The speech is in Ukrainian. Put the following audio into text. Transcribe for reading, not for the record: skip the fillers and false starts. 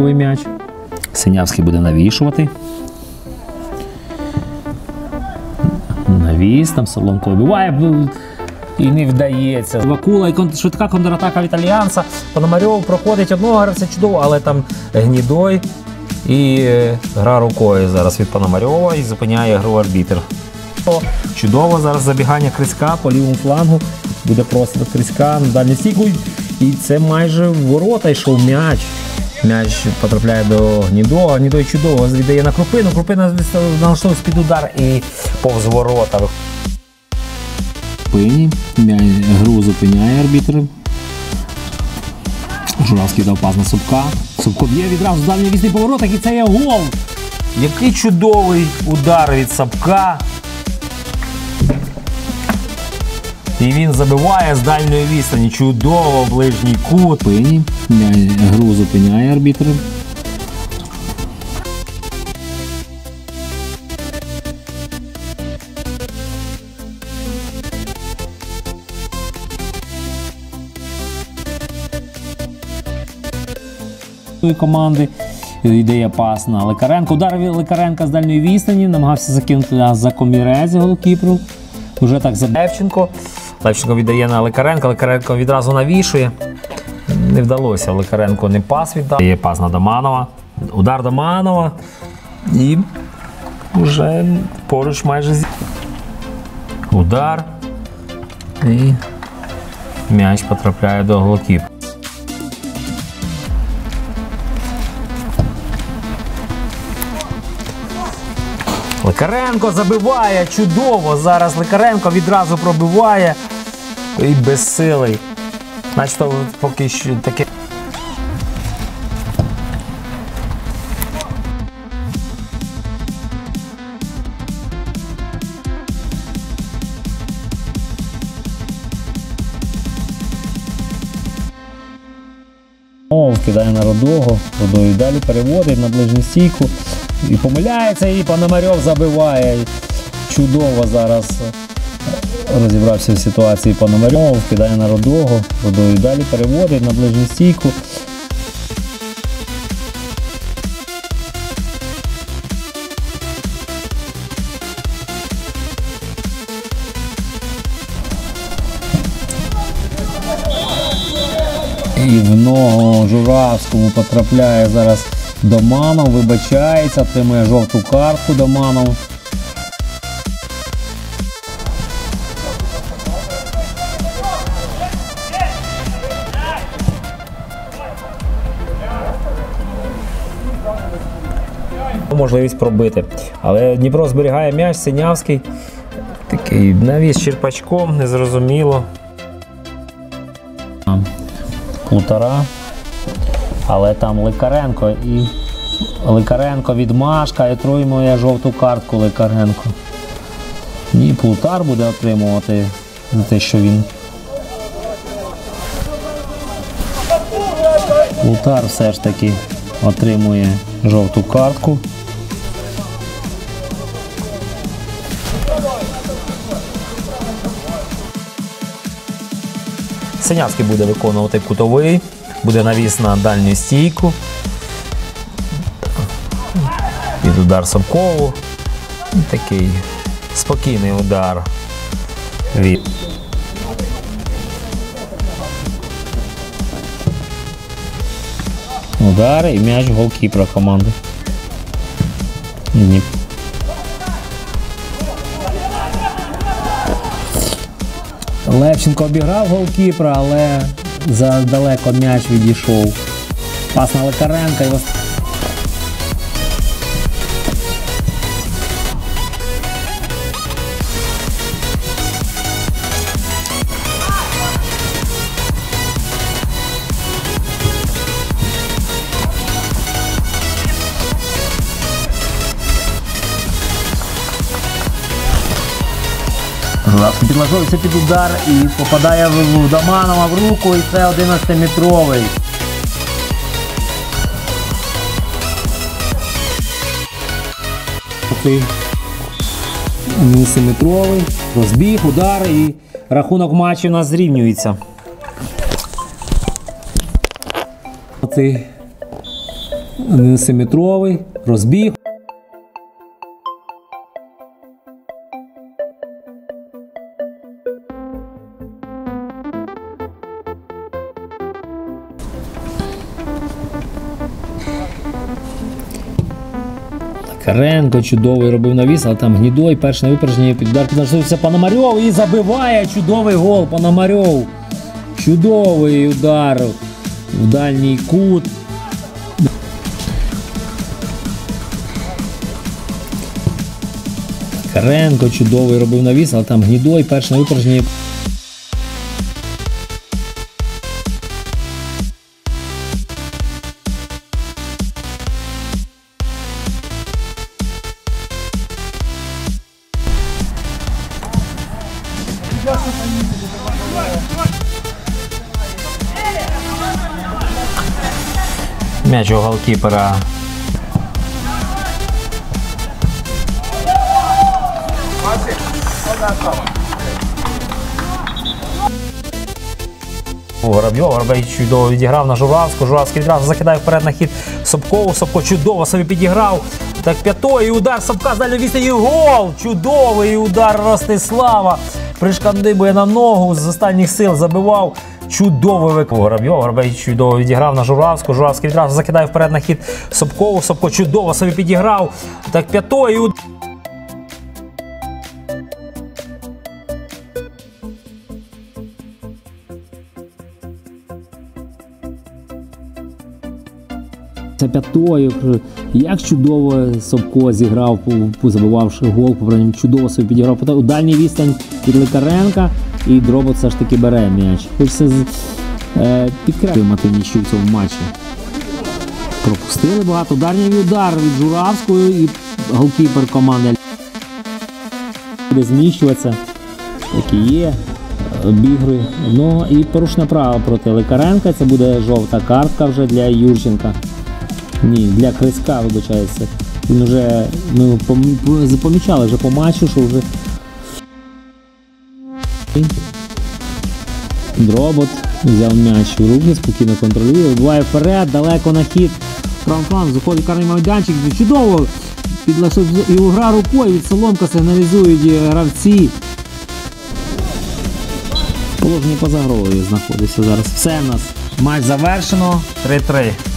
Солонковий м'яч. Синявський буде навішувати. Навіс, там Солонко вибиває і не вдається. Вакула і швидка контратака від італіянця. Пономарьов проходить одного гравця чудово, але там Гнідой і гра рукою зараз від Пономарьова і зупиняє гру арбітр. Чудово зараз забігання Криська по лівому флангу. Буде просто Криська на дальню стійку. І це майже в ворота йшов м'яч. М'яч потрапляє до Гнідого. Гнідой чудово віддає на Крупину. Крупина налаштовується під удар і повз ворота. Гру зупиняє арбітр. Журавський дав пас на Собка. Собко б'є відразу з дальньої вісні по воротах і це є гол. Який чудовий удар від Собка. І він забиває з дальньої відстані. Чудово, ближній кут. Гру зупиняє арбітр. Команди. Йде пас на Лекаренко. Удар Лекаренка з дальньої відстані. Намагався закинути за комірезі голкіперу. Уже так за Левченко. Левченко віддає на Лекаренка. Лекаренко відразу навішує. Не вдалося. Лекаренко не пас віддав. Є пас на Доманова. Удар Доманова. І вже поруч майже удар. І м'яч потрапляє до голкіпера. Лекаренко забиває, чудово, зараз Лекаренко відразу пробиває і безсилий. Начебто поки що таке. Кидає на Рудого, Рудою далі переводить на ближню стійку. І помиляється, і Пономарьов забиває. Чудово зараз розібрався в ситуації Пономарьов, кидає на Рудого, Рудою далі переводить на ближню стійку. І в ногу Журавському потрапляє зараз Доманов, вибачається, отримує жовту картку Доманов. Можливість пробити. Але Дніпро зберігає м'яч, Синявський. Такий навіс черпачком, незрозуміло. Плутара. Але там Лекаренко і Лекаренко відмашка і отримує жовту картку Лекаренко. І Плутар буде отримувати за те, що він. Плутар все ж таки отримує жовту картку. Синявський буде виконувати кутовий. Буде навіс на дальню стійку. Під удар Собкову. І такий спокійний удар від. Удар і м'яч голкіпера команди. Ні. Левченко обіграв голкіпера, але задалеко м'яч відійшов. Пас на Лекаренка. Журавський підлаштовується під удар і попадає в Доманова в руку, і це 11-метровий. Метровий, розбіг, удар і рахунок матчу у нас зрівнюється. 11-метровий розбіг. Каренко чудовий робив навіс, але там Гнідой, перший на випередженні, під удар піднажився Пономарьов і забиває чудовий гол Пономарьов. Чудовий удар в дальній кут. Каренко чудовий робив навіс, але там Гнідой, перший на випередженні. М'яч у голкіпера. Воробей чудово відіграв на Журавську. Журавський відразу закидає вперед на хід Собкову. Собко чудово собі підіграв. Так п'ятою, і удар Собка з дальньої відстані. Гол! Чудовий удар Ростислава. Пришкандибує на ногу, з останніх сил забивав. Чудовий виконав Воробей чудово відіграв на Журавську. Журавський відразу закидає вперед на хід Собкову. Собко чудово собі підіграв. Так п'ятою. Це п'ятою. Як чудово Собко зіграв, забивавши гол, чудово собі підіграв. У дальній відстань від Лекаренка, і Дробот все ж таки бере м'яч. Хочеться підкрепити нічию в цьому матчі. Пропустили багато. Дальній удар від Журавської, і голкіпер команди буде зміщуватися. Так і є. Обігрує одного. І порушення права проти Лекаренка. Це буде жовта картка вже для Юрченка. Ні, для Криська, вибачається. Він вже, ми помічали вже по матчу, що вже Дробот взяв м'яч у руки, спокійно контролює, вибиває вперед, далеко на хід. Правий фланг, заходить карний майданчик, чудово! І гра рукою від Соломка сигналізують гравці. Положення поза грою знаходиться зараз. Все в нас. Матч завершено. 3-3.